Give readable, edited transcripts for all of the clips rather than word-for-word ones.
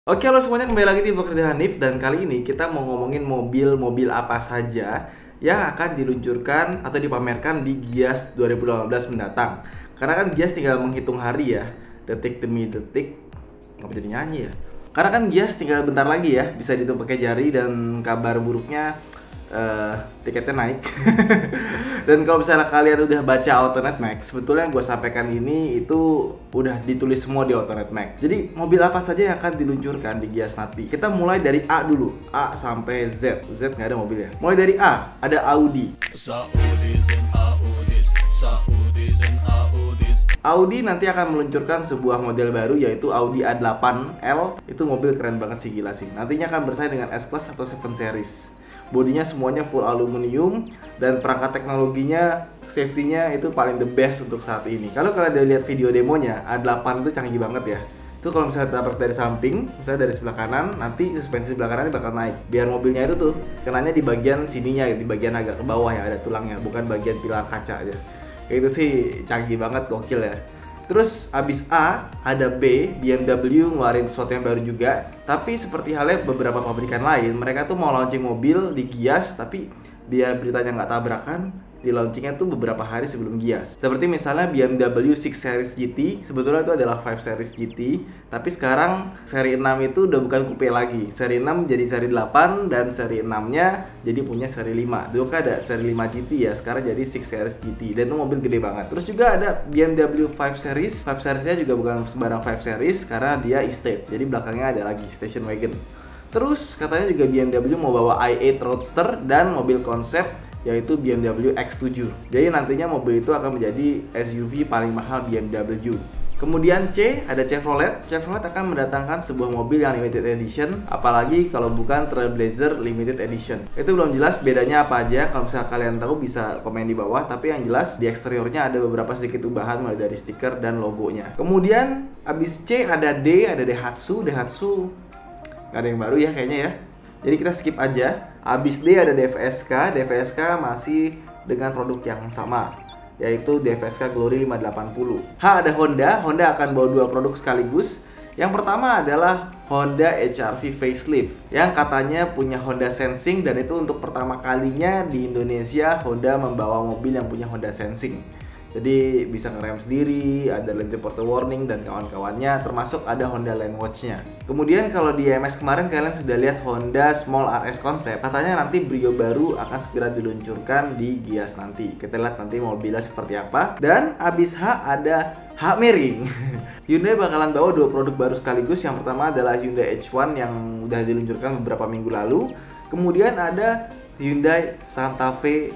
Oke, halo semuanya, kembali lagi di Pekerja Hanif. Dan kali ini kita mau ngomongin mobil-mobil apa saja yang akan diluncurkan atau dipamerkan di Gias 2018 mendatang. Karena kan Gias tinggal menghitung hari ya, detik demi detik. Nggak jadi nyanyi ya. Karena kan Gias tinggal bentar lagi ya, bisa dihitung pakai jari. Dan kabar buruknya tiketnya naik. Dan kalau misalnya kalian udah baca Autonet Max, sebetulnya yang gue sampaikan ini itu udah ditulis semua di Autonet Max. Jadi mobil apa saja yang akan diluncurkan di Gias nanti? Kita mulai dari A dulu, A sampai Z. Z nggak ada mobil ya. Mulai dari A, ada Audi. Audi nanti akan meluncurkan sebuah model baru, yaitu Audi A8L. Itu mobil keren banget sih, gila sih. Nantinya akan bersaing dengan S-Class atau 7 Series. Bodinya semuanya full aluminium dan perangkat teknologinya, safety-nya itu paling the best untuk saat ini. Kalau kalian udah lihat video demonya, A8 itu canggih banget ya. Itu kalau misalnya tabrak dari samping, misalnya dari sebelah kanan, nanti suspensi sebelah kanan bakal naik. Biar mobilnya itu tuh kenanya di bagian sininya, di bagian agak ke bawah ya, ada tulangnya, bukan bagian pilar kaca aja. Itu sih canggih banget, gokil ya. Terus abis A, ada B, BMW ngeluarin sesuatu yang baru juga. Tapi seperti halnya beberapa pabrikan lain, mereka tuh mau launching mobil di Gias, tapi biar beritanya nggak tabrakan, di launchingnya tuh beberapa hari sebelum Gias. Seperti misalnya BMW 6 Series GT, sebetulnya itu adalah 5 Series GT, tapi sekarang seri 6 itu udah bukan coupe lagi. Seri 6 jadi seri 8 dan seri 6-nya jadi punya seri 5. Dulu kan ada seri 5 GT ya, sekarang jadi 6 Series GT dan itu mobil gede banget. Terus juga ada BMW 5 Series. 5 Series-nya juga bukan sembarang 5 Series karena dia estate. Jadi belakangnya ada lagi station wagon. Terus katanya juga BMW mau bawa i8 Roadster dan mobil konsep yaitu BMW X7. Jadi nantinya mobil itu akan menjadi SUV paling mahal BMW. Kemudian C, ada Chevrolet. Chevrolet akan mendatangkan sebuah mobil yang limited edition, apalagi kalau bukan Trailblazer limited edition. Itu belum jelas bedanya apa aja. Kalau misalnya kalian tahu bisa komen di bawah, tapi yang jelas di eksteriornya ada beberapa sedikit ubahan mulai dari stiker dan logonya. Kemudian abis C ada D, ada Daihatsu. Daihatsu nggak ada yang baru ya kayaknya ya. Jadi kita skip aja. Abis D ada DFSK. DFSK masih dengan produk yang sama, yaitu DFSK Glory 580. H ada Honda. Honda akan bawa dua produk sekaligus. Yang pertama adalah Honda HR-V facelift yang katanya punya Honda Sensing, dan itu untuk pertama kalinya di Indonesia Honda membawa mobil yang punya Honda Sensing. Jadi bisa ngerem sendiri, ada lane departure warning dan kawan-kawannya, termasuk ada Honda Lane Watch-nya. Kemudian kalau di IMS kemarin kalian sudah lihat Honda Small RS Concept. Katanya nanti Brio baru akan segera diluncurkan di Gias nanti. Kita lihat nanti mobilnya seperti apa. Dan abis H ada H miring. Hyundai bakalan bawa dua produk baru sekaligus. Yang pertama adalah Hyundai H1 yang udah diluncurkan beberapa minggu lalu. Kemudian ada Hyundai Santa Fe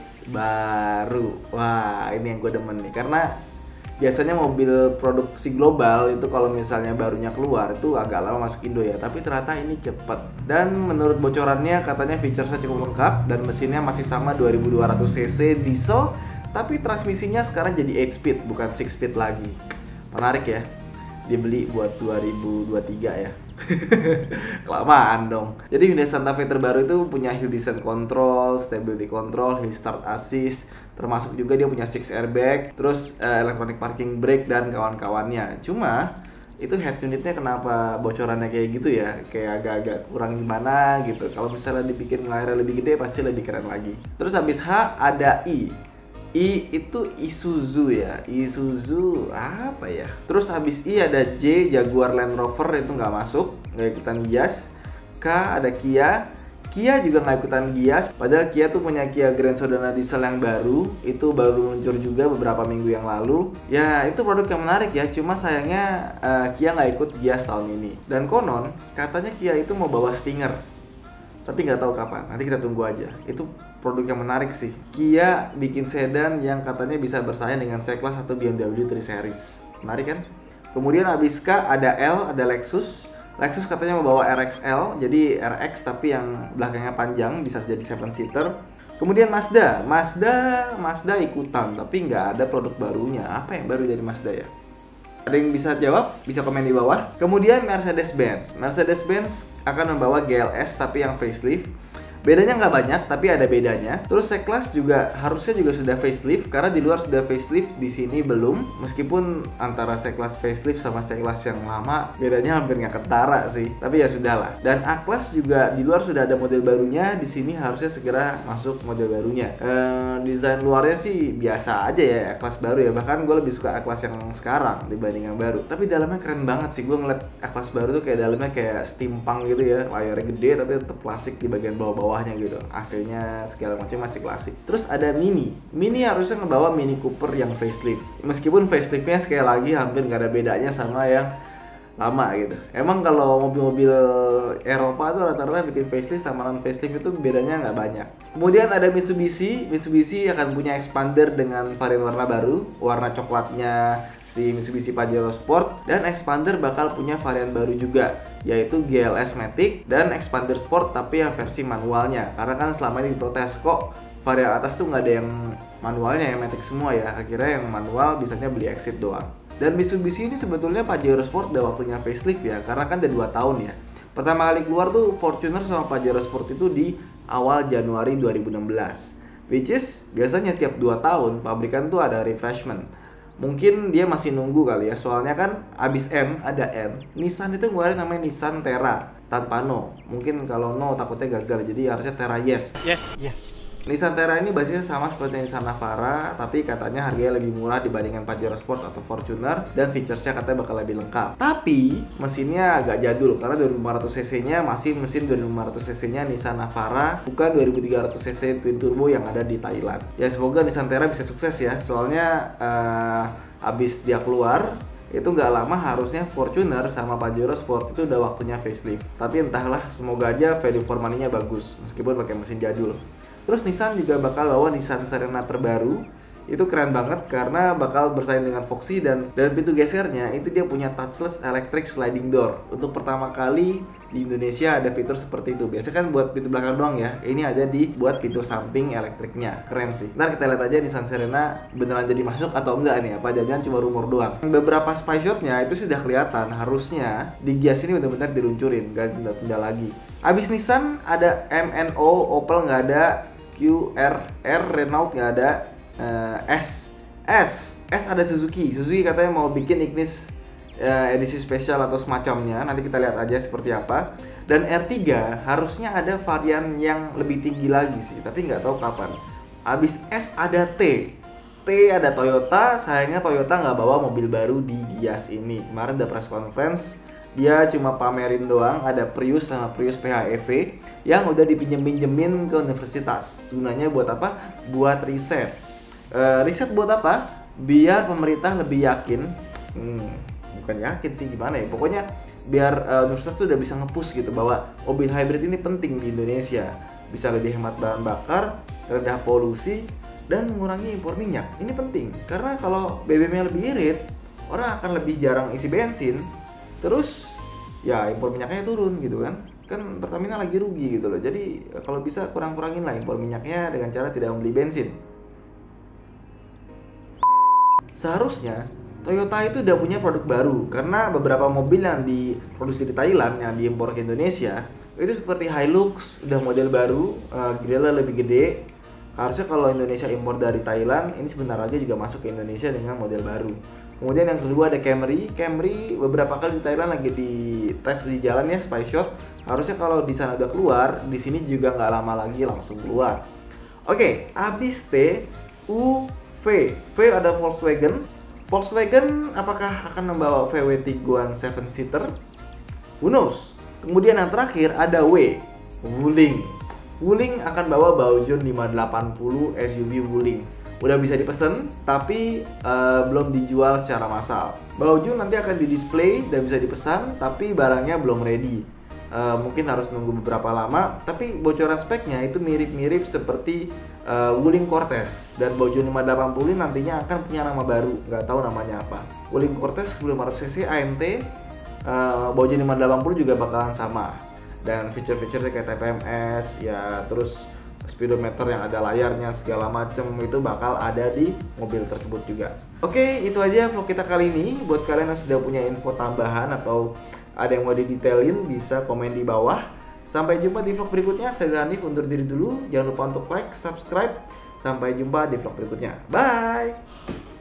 baru. Wah, ini yang gue demen nih, karena biasanya mobil produksi global itu kalau misalnya barunya keluar itu agak lama masuk Indo ya, tapi ternyata ini cepet. Dan menurut bocorannya katanya featuresnya cukup lengkap dan mesinnya masih sama 2200 cc diesel, tapi transmisinya sekarang jadi 8 speed bukan 6 speed lagi. Menarik ya, dibeli buat 2023 ya. Kelamaan dong. Jadi Hyundai Santa Fe terbaru itu punya hill descent control, stability control, hill start assist, termasuk juga dia punya 6 airbag, terus electronic parking brake dan kawan-kawannya. Cuma itu head unitnya kenapa bocorannya kayak gitu ya, kayak agak-agak kurang gimana gitu. Kalau misalnya dibikin layarnya lebih gede pasti lebih keren lagi. Terus habis H ada I. I itu Isuzu ya, Isuzu apa ya? Terus habis I ada J, Jaguar Land Rover, itu nggak masuk, nggak ikutan Gias. K ada Kia, Kia juga nggak ikutan Gias. Padahal Kia tuh punya Kia Grand Sedona diesel yang baru, itu baru luncur juga beberapa minggu yang lalu. Ya itu produk yang menarik ya, cuma sayangnya Kia nggak ikut Gias tahun ini. Dan konon katanya Kia itu mau bawa Stinger, tapi nggak tahu kapan, nanti kita tunggu aja. Itu produk yang menarik sih. Kia bikin sedan yang katanya bisa bersaing dengan C-Class atau BMW 3 Series. Menarik kan? Kemudian abis K ada L, ada Lexus. Lexus katanya membawa RXL, jadi RX tapi yang belakangnya panjang, bisa jadi 7-seater. Kemudian Mazda ikutan, tapi nggak ada produk barunya. Apa yang baru dari Mazda ya? Ada yang bisa jawab? Bisa komen di bawah. Kemudian Mercedes-Benz akan membawa GLS tapi yang facelift. Bedanya nggak banyak, tapi ada bedanya. Terus C-Class juga harusnya juga sudah facelift, karena di luar sudah facelift, di sini belum. Meskipun antara C-Class facelift sama C-Class yang lama bedanya hampir nggak ketara sih, tapi ya sudahlah. Dan A-Class juga di luar sudah ada model barunya, di sini harusnya segera masuk model barunya. Desain luarnya sih biasa aja ya, A-Class baru ya. Bahkan gue lebih suka A-Class yang sekarang dibanding yang baru. Tapi dalamnya keren banget sih, gue ngeliat A-Class baru tuh kayak dalamnya kayak steampunk gitu ya, layarnya gede tapi tetap klasik di bagian bawah-bawahnya gitu. AC-nya segala macam masih klasik. Terus ada Mini harusnya ngebawa Mini Cooper yang facelift. Meskipun faceliftnya sekali lagi hampir nggak ada bedanya sama yang lama gitu. Emang kalau mobil-mobil Eropa tuh rata-rata bikin facelift sama non facelift itu bedanya nggak banyak. Kemudian ada Mitsubishi akan punya expander dengan varian warna baru, warna coklatnya si Mitsubishi Pajero Sport, dan expander bakal punya varian baru juga, yaitu GLS Matic dan expander Sport tapi yang versi manualnya. Karena kan selama ini diprotes kok varian atas tuh nggak ada yang manualnya, yang Matic semua ya. Akhirnya yang manual bisanya beli Exit doang. Dan Mitsubishi ini sebetulnya Pajero Sport udah waktunya facelift ya, karena kan udah 2 tahun ya. Pertama kali keluar tuh Fortuner sama Pajero Sport itu di awal Januari 2016. Which is biasanya tiap 2 tahun pabrikan tuh ada refreshment. Mungkin dia masih nunggu kali ya, soalnya kan abis M ada N. Nissan itu ngeluarin namanya Nissan Terra tanpa No. Mungkin kalau No takutnya gagal, jadi harusnya Terra Yes. Nissan Terra ini basisnya sama seperti Nissan Navara, tapi katanya harganya lebih murah dibandingkan Pajero Sport atau Fortuner, dan featuresnya katanya bakal lebih lengkap. Tapi mesinnya agak jadul karena 2500 cc-nya masih mesin 2500 cc-nya Nissan Navara, bukan 2300 cc twin turbo yang ada di Thailand. Ya semoga Nissan Terra bisa sukses ya, soalnya abis dia keluar itu nggak lama harusnya Fortuner sama Pajero Sport itu udah waktunya facelift. Tapi entahlah, semoga aja value for money-nya bagus meskipun pakai mesin jadul. Terus Nissan juga bakal bawa Nissan Serena terbaru. Itu keren banget karena bakal bersaing dengan Foxy, dan pintu gesernya itu dia punya touchless electric sliding door. Untuk pertama kali di Indonesia ada fitur seperti itu. Biasanya kan buat pintu belakang doang ya. Ini ada buat pintu samping elektriknya. Keren sih. Ntar kita lihat aja Nissan Serena beneran jadi masuk atau enggak nih. Apa jangan cuma rumor doang. Beberapa spy shotnya itu sudah kelihatan. Harusnya di Gias ini benar-benar diluncurin, gak tunda-tunda lagi. Abis Nissan ada MNO, Opel nggak ada, QRR, Renault nggak ada, S ada Suzuki katanya mau bikin Ignis edisi spesial atau semacamnya. Nanti kita lihat aja seperti apa. Dan R3 harusnya ada varian yang lebih tinggi lagi sih, tapi nggak tahu kapan. Abis S ada T ada Toyota. Sayangnya Toyota nggak bawa mobil baru di Gias ini. Kemarin ada press conference, dia cuma pamerin doang ada Prius sama Prius PHEV yang udah dipinjem-pinjemin ke universitas. Gunanya buat apa? Buat riset. Riset buat apa? Biar pemerintah lebih yakin. Bukan yakin sih, gimana ya? Pokoknya biar universitas tuh udah bisa nge-push gitu bahwa mobil hybrid ini penting di Indonesia. Bisa lebih hemat bahan bakar, rendah polusi, dan mengurangi impor minyak. Ini penting karena kalau BBM-nya lebih irit, orang akan lebih jarang isi bensin. Terus ya impor minyaknya turun gitu kan Pertamina lagi rugi gitu loh. Jadi kalau bisa kurang-kurangin lah impor minyaknya dengan cara tidak membeli bensin. Seharusnya Toyota itu udah punya produk baru, karena beberapa mobil yang diproduksi di Thailand yang diimpor ke Indonesia itu seperti Hilux udah model baru, grillnya lebih gede. Harusnya kalau Indonesia impor dari Thailand, ini sebentar aja juga masuk ke Indonesia dengan model baru. Kemudian yang kedua ada Camry beberapa kali di Thailand lagi di tes di jalan ya, spy shot. Harusnya kalau di sana udah keluar, di sini juga nggak lama lagi langsung keluar. Oke, habis T, U, V ada Volkswagen. Apakah akan membawa VW Tiguan 7-seater? Who knows? Kemudian yang terakhir ada W, Wuling akan bawa Baojun 580 SUV Wuling. Udah bisa dipesan, tapi belum dijual secara massal. Baojun nanti akan di-display dan bisa dipesan, tapi barangnya belum ready. Mungkin harus nunggu beberapa lama, tapi bocoran speknya itu mirip-mirip seperti Wuling Cortez. Dan Baojun 580 nantinya akan punya nama baru, nggak tahu namanya apa. Wuling Cortez 1500cc AMT, Baojun 580 juga bakalan sama. Dan feature-feature kayak TPMS, ya terus speedometer yang ada layarnya segala macem itu bakal ada di mobil tersebut juga. Oke, itu aja vlog kita kali ini. Buat kalian yang sudah punya info tambahan atau ada yang mau didetailin bisa komen di bawah. Sampai jumpa di vlog berikutnya. Saya Hanif undur diri dulu. Jangan lupa untuk like, subscribe. Sampai jumpa di vlog berikutnya. Bye.